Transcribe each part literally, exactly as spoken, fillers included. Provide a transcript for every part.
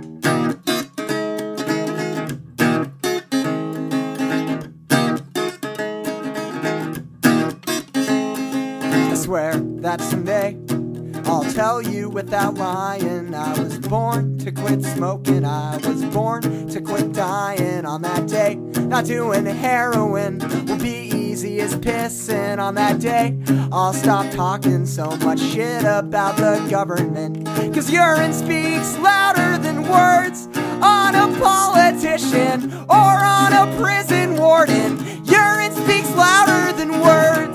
I swear that someday I'll tell you without lying, I was born to quit smoking, I was born to quit dying. On that day, not doing heroin will be easy as pissing. On that day, I'll stop talking so much shit about the government, 'cause urine speaks louder than words on a politician or on a prison warden. Urine speaks louder than words.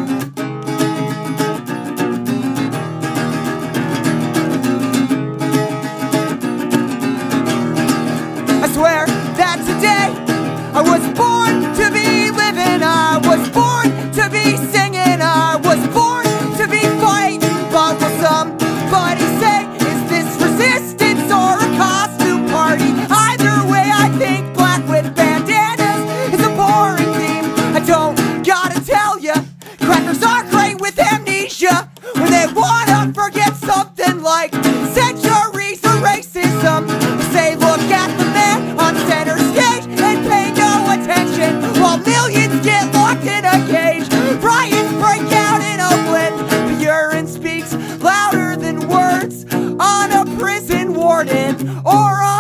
I swear that today I was born to be living, I was born to be singing, I was born to be fighting. But will somebody say, is this resistance or a costume party? Either way, I think black with bandanas is a boring theme. I don't gotta tell ya, crackers are great with amnesia when they wanna forget something like centuries of racism. Say, look at the man on center stage and pay no attention, while millions get locked in a cage. Riots break out in Oakland, but urine speaks louder than words on a prison warden or on